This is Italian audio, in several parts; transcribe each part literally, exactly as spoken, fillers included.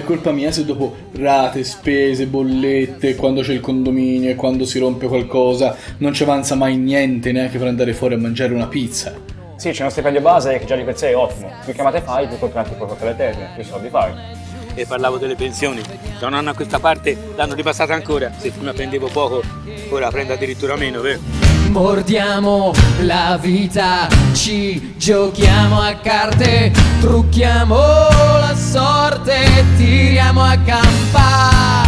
è colpa mia se dopo rate, spese, bollette, quando c'è il condominio e quando si rompe qualcosa non ci avanza mai niente neanche per andare fuori a mangiare una pizza. Sì, c'è uno stipendio base che già di per sé è ottimo. Più chiamate fai, più contratti puoi portare a terra, più soldi fai. E parlavo delle pensioni. Da un anno a questa parte l'hanno ripassata ancora. Se prima prendevo poco, ora prendo addirittura meno, vero? Mordiamo la vita, ci giochiamo a carte, trucchiamo la sorte, tiriamo a campa.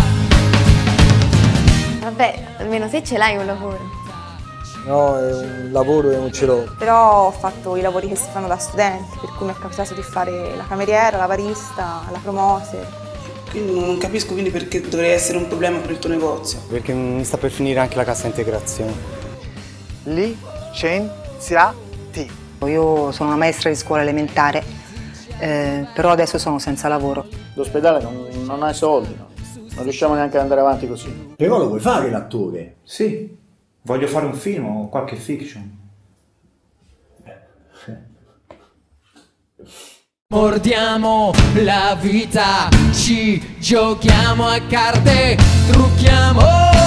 Vabbè, almeno se ce l'hai un lavoro. No, è un lavoro e non ce l'ho. Però ho fatto i lavori che si fanno da studenti, per cui mi è capitato di fare la cameriera, la barista, la promoter. Quindi non capisco quindi perché dovrei essere un problema per il tuo negozio. Perché mi sta per finire anche la cassa integrazione. Licenziati. Io sono una maestra di scuola elementare, eh, però adesso sono senza lavoro. L'ospedale non, non ha i soldi, no? Non riusciamo neanche ad andare avanti così. Però lo vuoi fare l'attore? Sì, voglio fare un film o qualche fiction. Mordiamo la vita, ci giochiamo a carte, trucchiamo